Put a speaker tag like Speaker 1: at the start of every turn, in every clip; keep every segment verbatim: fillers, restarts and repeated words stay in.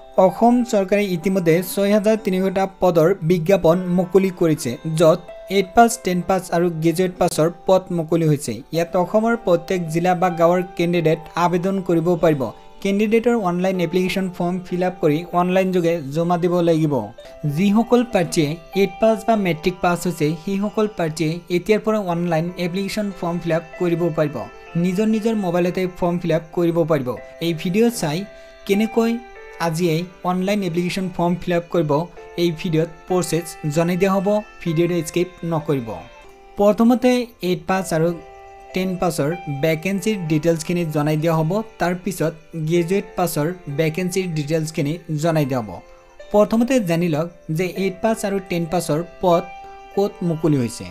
Speaker 1: অসম চৰকাৰে ইতিমধ্যে ছয় হাজাৰ তিনিশটা পদৰ বিজ্ঞাপন মুকলি কৰিছে, য'ত এইট পাছ, টেন পাছ আৰু গ্ৰেজুৱেট পাছৰ পদ মুকলি হৈছে। ইয়াত অসমৰ প্ৰত্যেক জিলা বা গাঁৱৰ কেণ্ডিডেট আবেদন কৰিব পাৰিব। কেণ্ডিডেটৰ online application form fill up কৰি অনলাইন যোগে জমা দিব লাগিব। যিসকল প্ৰাৰ্থীয়ে এইট পাছ বা মেট্ৰিক পাছ হৈছে সেইসকল প্ৰাৰ্থীয়ে এতিয়াৰ পৰা online application form fill up কৰিব পাৰিব। নিজৰ নিজৰ মোবাইলতে ফৰ্ম ফিল আপ কৰিব পাৰিব। এই ভিডিঅ' চাই কেনেকৈ আজিয়ে online application form fill up কৰিব এই ভিডিঅ'ত প্ৰচেছ জনাই দিয়া হ'ব। ভিডিঅ'টো স্কিপ নকৰিব। প্ৰথমতে এইট পাছ আৰু টেন পাছৰ ভেকেঞ্চিৰ ডিটেইলছখিনি জনাই দিয়া হ'ব। তাৰপিছত গ্ৰেজুৱেট পাছৰ ভেকেঞ্চিৰ ডিটেইলছখিনি জনাই দিয়া হ'ব। প্ৰথমতে জানি লওক যে এইট পাছ আৰু টেন পাছৰ পদ ক'ত মুকলি হৈছে।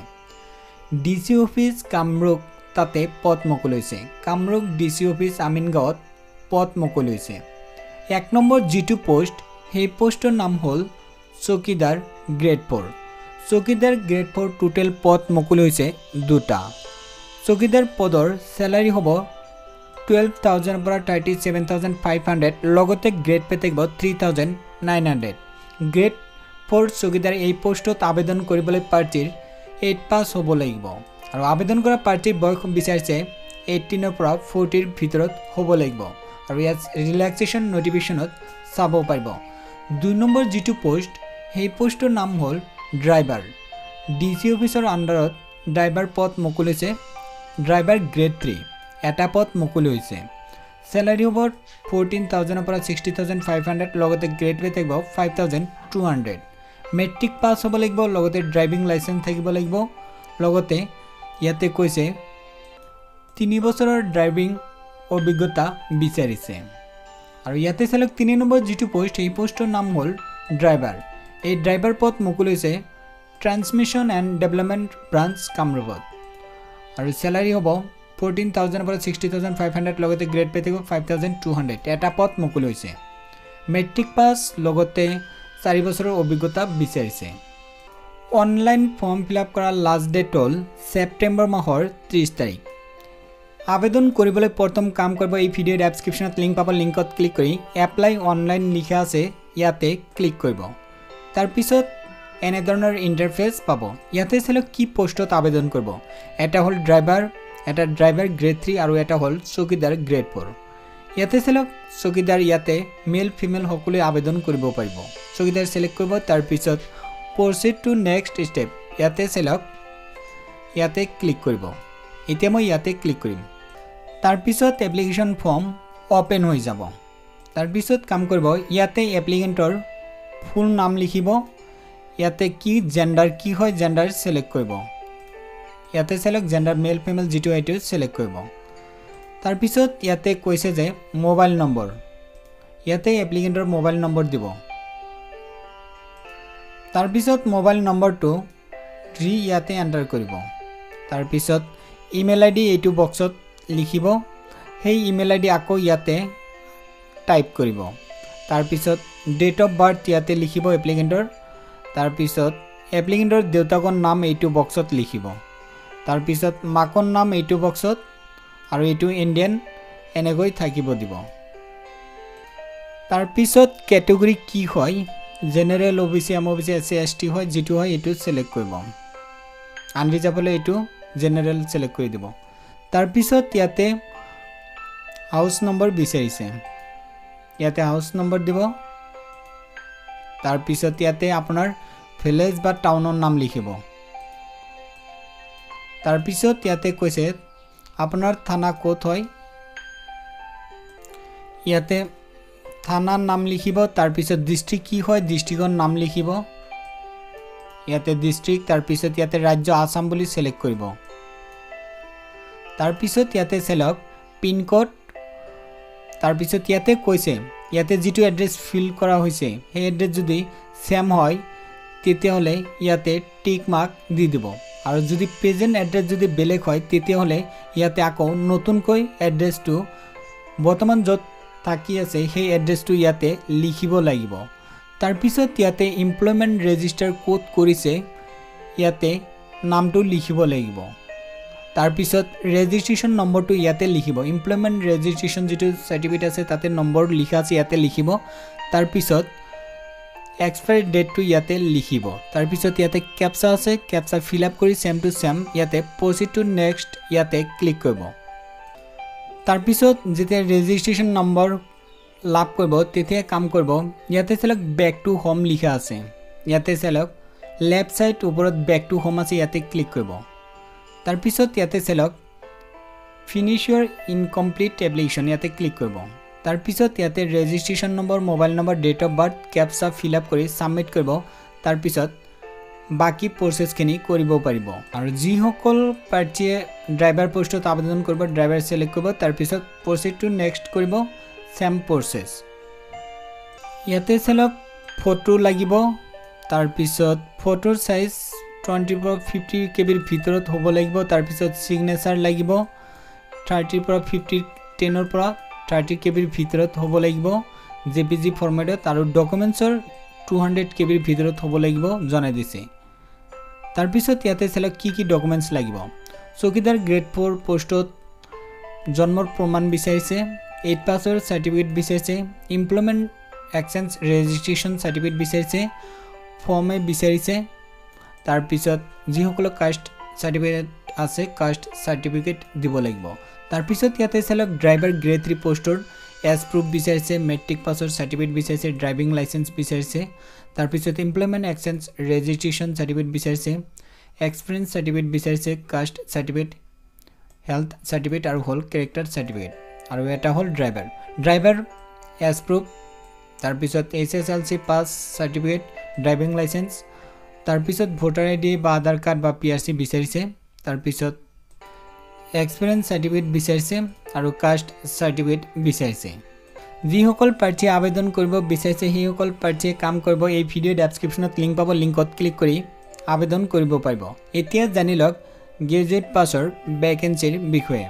Speaker 1: ডি চি অফিচ কামৰূপ, তাতে পদ মুকলি হৈছে। কামৰূপ ডি চি অফিচ আমিনগাঁৱত পদ মুকলি হৈছে। এক নম্বৰ যিটো পোষ্ট, সেই পোষ্টৰ নাম হ'ল চকীদাৰ গ্ৰেড ফ'ৰ। চকীদাৰ গ্ৰেড ফ'ৰ টোটেল পদ মুকলি হৈছে দুটা। চকীদাৰ পদৰ চেলাৰী হ'ব টুৱেল্ভ থাউজেণ্ডৰ পৰা thirty seven thousand five hundred, লগতে গ্ৰেড পে থাকিব three thousand nine hundred. Grade four চকীদাৰ এই পোষ্টত আবেদন কৰিবলৈ প্ৰাৰ্থীৰ এইট পাছ হ'ব লাগিব আৰু আবেদন কৰা প্ৰাৰ্থীৰ বয়স বিচাৰিছে এইটিনৰ পৰা ফৰ্টিৰ ভিতৰত হ'ব লাগিব আৰু ইয়াত ৰিলেক্সেশ্যন নটিফিকেশ্যনত চাব পাৰিব। দুই নম্বৰ যিটো পোষ্ট, সেই পোষ্টৰ নাম হ'ল ড্ৰাইভাৰ। ডি চি অফিচৰ আণ্ডাৰত ড্ৰাইভাৰ পদ মুকলি হৈছে। ড্ৰাইভাৰ গ্ৰেড থ্ৰী এটা পদ মুকলি হৈছে। চেলাৰী হ'ব ফৰ্টিন থাউজেণ্ডৰ পৰা ছিক্সটি থাউজেণ্ড ফাইভ হাণ্ড্ৰেড, লগতে গ্ৰেড পে থাকিব five thousand two hundred. Matric pass হ'ব লাগিব, লগতে ড্ৰাইভিং লাইচেঞ্চ থাকিব লাগিব। লগতে ইয়াতে কৈছে তিনি বছৰৰ ড্ৰাইভিং অভিজ্ঞতা বিচাৰিছে। আৰু ইয়াতে চালক তিনি নম্বৰ যিটো পোষ্ট, সেই পোষ্টৰ নাম হ'ল ড্ৰাইভাৰ। এই ড্ৰাইভাৰ পদ মুকলি হৈছে ট্ৰান্সমিশ্যন এণ্ড ডেভেলপমেণ্ট ব্ৰাঞ্চ কামৰূপত। আৰু চেলাৰী হ'ব ফৰ্টিন থাউজেণ্ডৰ পৰা ছিক্সটি থাউজেণ্ড ফাইভ হাণ্ড্ৰেড, লগতে গ্ৰেড পে থাকিব ফাইভ থাউজেণ্ড টু হাণ্ড্ৰেড। এটা পদ মুকলি হৈছে। মেট্ৰিক পাছ, লগতে চাৰি বছৰৰ অভিজ্ঞতা বিচাৰিছে। অনলাইন ফৰ্ম ফিল আপ কৰা লাষ্ট ডেট হ'ল ছেপ্টেম্বৰ মাহৰ ত্ৰিছ তাৰিখ। আবেদন কৰিবলৈ প্ৰথম কাম কৰিব, এই ভিডিঅ'ৰ ডেছক্ৰিপশ্যনত লিংক পাব। লিংকত ক্লিক কৰি এপ্লাই অনলাইন লিখা আছে, ইয়াতে ক্লিক কৰিব। তাৰপিছত এনেধৰণৰ ইণ্টাৰফেচ পাব। ইয়াতে চালক কি পোষ্টত আবেদন কৰিব। এটা হ'ল ড্ৰাইভাৰ, এটা ড্ৰাইভাৰ গ্ৰেড থ্ৰী আৰু এটা হ'ল চকীদাৰ গ্ৰেড ফ'ৰ। ইয়াতে চালক চকীদাৰ, ইয়াতে মেল ফিমেল সকলোৱে আবেদন কৰিব পাৰিব। চকীদাৰ চিলেক্ট কৰিব। তাৰপিছত প্ৰচিড টু নেক্সট ষ্টেপ, ইয়াতে চালক ইয়াতে ক্লিক কৰিব। এতিয়া মই ইয়াতে ক্লিক কৰিম। তাৰপিছত এপ্লিকেশ্যন ফৰ্ম অ'পেন হৈ যাব। তাৰপিছত কাম কৰিব, ইয়াতে এপ্লিকেণ্টৰ ফুল নাম লিখিব। ইয়াতে কি জেণ্ডাৰ কি হয়, জেণ্ডাৰ চিলেক্ট কৰিব। ইয়াতে চালক জেণ্ডাৰ মেল ফিমেল যিটো এইটো চিলেক্ট কৰিব। তাৰপিছত ইয়াতে কৈছে যে মোবাইল নম্বৰ, ইয়াতে এপ্লিকেণ্টৰ মোবাইল নম্বৰ দিব। তাৰপিছত মোবাইল নম্বৰটো দি ইয়াতে এণ্টাৰ কৰিব। তাৰপিছত ইমেইল আই ডি এইটো বক্সত লিখিব। সেই ইমেইল আই ডি আকৌ ইয়াতে টাইপ কৰিব। তাৰপিছত ডেট অফ বাৰ্থ ইয়াতে লিখিব এপ্লিকেণ্টৰ। তাৰপিছত এপ্লিকেণ্টৰ দেউতাকৰ নাম এইটো বক্সত লিখিব। তাৰপিছত মাকৰ নাম এইটো বক্সত, আৰু এইটো ইণ্ডিয়ান এনেকৈ থাকিব দিব। তাৰপিছত কেটেগৰী কি হয়, general, O' B C, M O' B C, S C, S T হয়, যিটো হয় এইটো চিলেক্ট কৰিব। আনৰিজাৰ্ভলৈ এইটো জেনেৰেল চিলেক্ট কৰি দিব। তাৰপিছত ইয়াতে হাউচ নম্বৰ বিচাৰিছে, ইয়াতে হাউচ নম্বৰ দিব। তাৰপিছত ইয়াতে আপোনাৰ ভিলেজ বা টাউনৰ নাম লিখিব। তাৰপিছত ইয়াতে কৈছে আপোনাৰ থানা ক'ত হয়, ইয়াতে থানাৰ নাম লিখিব। তাৰপিছত ডিষ্ট্ৰিক্ট কি হয়, ডিষ্ট্ৰিক্টৰ নাম লিখিব। ইয়াতে ডিষ্ট্ৰিক্ট, তাৰপিছত ইয়াতে ৰাজ্য আসাম বুলি চিলেক্ট কৰিব। তাৰপিছত ইয়াতে চালক পিনক'ড। তাৰপিছত ইয়াতে কৈছে ইয়াতে যিটো এড্ৰেছ ফিল কৰা হৈছে সেই এড্ৰেছ যদি ছেম হয় তেতিয়াহ'লে ইয়াতে টিক মাৰ্ক দি দিব, আৰু যদি প্ৰেজেণ্ট এড্ৰেছ যদি বেলেগ হয় তেতিয়াহ'লে ইয়াতে আকৌ নতুনকৈ এড্ৰেছটো বৰ্তমান য'ত থাকি আছে সেই এড্ৰেছটো ইয়াতে লিখিব লাগিব। তাৰপিছত ইয়াতে এমপ্লয়মেণ্ট ৰেজিষ্টাৰ ক'ত কৰিছে ইয়াতে নামটো লিখিব লাগিব। তাৰপিছত ৰেজিষ্ট্ৰেশ্যন নম্বৰটো ইয়াতে লিখিব। এমপ্লয়মেণ্ট ৰেজিষ্ট্ৰেশ্যন যিটো চাৰ্টিফিকেট আছে তাতে নম্বৰ লিখা আছে ইয়াতে লিখিব। তাৰ পিছত এক্সপায়াৰি ডেটটো ইয়াতে লিখিব তাৰ পিছত ইয়াতে ক্যাপচা আছে ক্যাপচা ফিল আপ কৰি সেম টু সেম ইয়াতে প্ৰসিড টু নেক্সট ইয়াতে ক্লিক কৰিব তাৰ পিছত যেতিয়া ৰেজিষ্ট্ৰেচন নম্বৰ লাভ কৰিব তেতিয়া কাম কৰিব ইয়াতে সেলেক্ট বেক টু হোম লিখা আছে ইয়াতে সেলেক্ট লেফট সাইড ওপৰত বেক টু হোম আছে ইয়াতে ক্লিক কৰিব তাৰ পিছত ইয়াতে select finish your incomplete application ইয়াতে ক্লিক কৰিব তাৰ পিছত ইয়াতে registration number mobile number date of birth captcha fill up কৰি সাবমিট কৰিব তাৰ পিছত বাকি প্ৰসেসখিনি কৰিব পাৰিব আৰু যি সকল পাৰ্টিয়ে ড্ৰাইভাৰ পোষ্টত আবেদন কৰিব ড্ৰাইভাৰ সিলেক্ট কৰিব তাৰ পিছত প্ৰসিড টু নেক্সট কৰিব সেম প্ৰসেস ইয়াতে সেলেক্ট ফটো লাগিব তাৰ পিছত ফটোৰ সাইজ টুৱেণ্টি পৰা ফিফটি কেবিৰ ভিতৰত হ'ব লাগিব তাৰ পিছত সিগনেচাৰ লাগিব থাৰ্টি পৰা ফিফটি টেনৰ পৰা থাৰ্টি কেবিৰ ভিতৰত হ'ব লাগিব জেপিজি ফৰমেটত আৰু ডকুমেন্টছৰ টু হাণ্ড্ৰেড কেবিৰ ভিতৰত হ'ব লাগিব জনাই দিছে তাৰ পিছত ইয়াতে সেলেক্ট কি কি ডকুমেন্টছ লাগিব চকীদাৰ গ্ৰেড ফ'ৰ পোষ্টত জন্মৰ প্ৰমাণ বিচাৰিছে এইট পাছৰ সাৰ্টিফিকেট বিচাৰিছে এমপ্লয়মেন্ট এক্সচেঞ্জ ৰেজিষ্ট্ৰেচন সাৰ্টিফিকেট বিচাৰিছে ফৰ্মে বিচাৰিছে তাৰ পিছত যি সকল কাষ্ট সাৰ্টিফিকেট আছে কাষ্ট সাৰ্টিফিকেট দিব লাগিব তাৰ পিছত ইয়াতে সেলেক্ট ড্ৰাইভাৰ গ্ৰেড থ্ৰী পোষ্টৰ এজ প্ৰুফ বিচাৰিছে মেট্ৰিক পাছৰ সাৰ্টিফিকেট বিচাৰিছে ড্ৰাইভিং লাইসেন্স বিচাৰিছে তাৰ পিছত এমপ্লয়মেন্ট এক্সচেঞ্জ ৰেজিষ্ট্ৰেচন সাৰ্টিফিকেট বিচাৰিছে এক্সপিৰিয়েন্স সাৰ্টিফিকেট বিচাৰিছে কাষ্ট সাৰ্টিফিকেট হেল্থ সাৰ্টিফিকেট আৰু হল ক্যাৰেক্টাৰ সাৰ্টিফিকেট আৰু এটা হল ড্ৰাইভাৰ ড্ৰাইভাৰ এজ প্ৰুফ তাৰ পিছত SSLC pass certificate driving licence তাৰ পিছত ভোটাৰ আইডি বা আধাৰ কাৰ্ড বা পিআৰসি বিচাৰিছে তাৰ পিছত এক্সপিৰিয়েন্স সাৰ্টিফিকেট বিচাৰিছে আৰু কাষ্ট সাৰ্টিফিকেট বিচাৰিছে যি সকল প্ৰাৰ্থীয়ে আবেদন কৰিব বিচাৰিছে সেই সকল প্ৰাৰ্থীয়ে কাম কৰিব এই ভিডিও ডেসক্ৰিপচনত লিংক পাব লিংকত ক্লিক কৰি আবেদন কৰিব পাৰিব এতিয়া জানি লওক গ্ৰেজুৱেট পাছৰ ভ্যাকেন্সিৰ বিষয়ে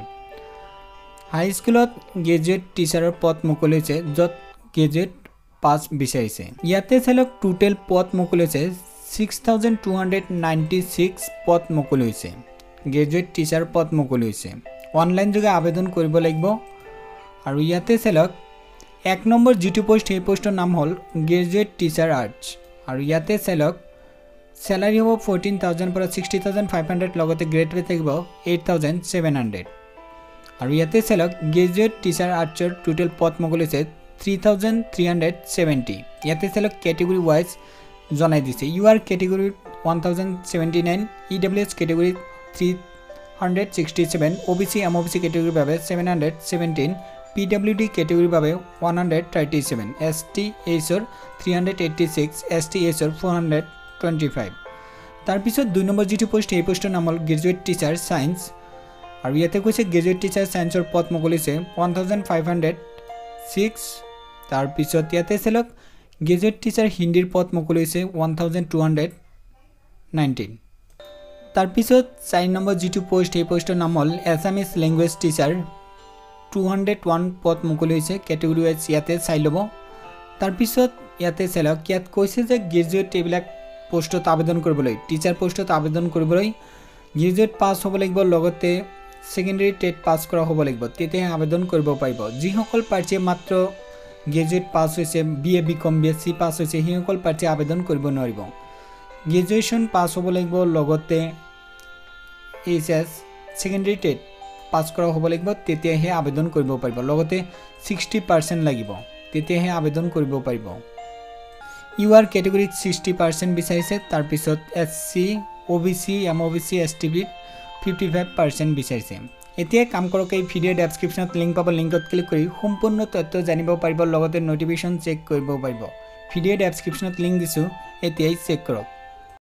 Speaker 1: হাই স্কুলত গ্ৰেজুৱেট টিচাৰৰ পদ মুকলি হৈছে যত গ্ৰেজুৱেট পাছ বিচাৰিছে ইয়াতে সেলেক্ট টোটাল পদ মুকলি হৈছে six thousand two hundred ninety six পদ মুকলি হৈছে গ্ৰেজুৱেট টিচাৰ পদ মুকলি হৈছে অনলাইন যোগে আবেদন কৰিব লাগিব আৰু ইয়াতে সেলেক্ট এক নম্বৰ যিটো পোষ্ট সেই পোষ্টৰ নাম হল গ্ৰেজুৱেট টিচাৰ আৰ্টছ আৰু ইয়াতে সেলেক্ট স্যালাৰি হ'ব ফৰ্টিন থাউজেণ্ড পৰা ছিক্সটি থাউজেণ্ড ফাইভ হাণ্ড্ৰেড লগতে গ্ৰেড পে থাকিব এইট থাউজেণ্ড ছেভেন হাণ্ড্ৰেড আৰু ইয়াতে সেলেক্ট গ্ৰেজুৱেট টিচাৰ আৰ্টছৰ টোটাল পদ মুকলি হৈছে three thousand three hundred seventy ইয়াতে সেলেক্ট ক্যাটেগৰি ওয়াইজ জনাই দিছে UR category one thousand seventy nine EWS category three hundred sixty seven OBC MOBC ক্যাটেগৰিৰ বাবে ছেভেন হাণ্ড্ৰেড ছেভেণ্টিন পিডব্লিউডি ক্যাটেগৰিৰ বাবে one hundred thirty seven ST এইচৰ three hundred eighty six ST এইচৰ four hundred twenty five তাৰ পিছত দুই number যিটো পোষ্ট এই পোষ্টৰ নাম হল গ্ৰেজুৱেট টিচাৰ সায়েন্স আৰু ইয়াতে কৈছে গ্ৰেজুৱেট টিচাৰ সায়েন্সৰ পদ মুকলিছে one thousand five hundred six তাৰ পিছত ইয়াতে সেলেক্ট গ্ৰেজুৱেট টিচাৰ হিন্দীৰ পদ মুকলি হৈছে one thousand two hundred nineteen তাৰ পিছত চাৰি নম্বৰ যিটো পোষ্ট এই পোষ্টৰ নাম হল Assamese language teacher two hundred one পদ মুকলি হৈছে ক্যাটেগৰি ওয়াইজ ইয়াতে চাই ল'ব তাৰ পিছত ইয়াতে সেলেক্ট ইয়াত কৈছে যে গ্ৰেজুৱেট এইবিলাক পোষ্টত আবেদন কৰিবলৈ টিচাৰ পোষ্টত আবেদন কৰিবলৈ গ্ৰেজুৱেট পাছ হ'ব লাগিব লগতে সেকেন্ডাৰী টেট পাছ কৰা হ'ব লাগিব তেতিয়া আবেদন কৰিব পাৰিব যি সকল প্ৰাৰ্থীয়ে মাত্ৰ গ্ৰেজুৱেট পাছ হৈছে বিএ বিকম বিএসসি পাছ হৈছে সেই সকল প্ৰাৰ্থীয়ে আবেদন কৰিব নোৱাৰিব গ্ৰেজুৱেচন পাছ হ'ব লাগিব লগতে এইচএস সেকেন্ডাৰী টেট পাছ কৰা হ'ব লাগিব তেতিয়াহে আবেদন কৰিব পাৰিব লগতে ছিক্সটি পাৰ্চেণ্ট লাগিব তেতিয়াহে আবেদন কৰিব পাৰিব ইউআৰ ক্যাটেগৰিত ছিক্সটি পাৰ্চেণ্ট বিচাৰিছে তাৰ পিছত SC OBC MOBC STB fifty five percent বিচাৰিছে এতিয়া কাম কৰক এই ভিডিও ডেসক্ৰিপচনত লিংক পাব লিংকত ক্লিক কৰি সম্পূৰ্ণ তথ্য জানিব পাৰিব লগতে নটিফিকেশন চেক কৰিব পাৰিব ভিডিও ডেসক্ৰিপচনত লিংক দিছো এতিয়াই চেক কৰক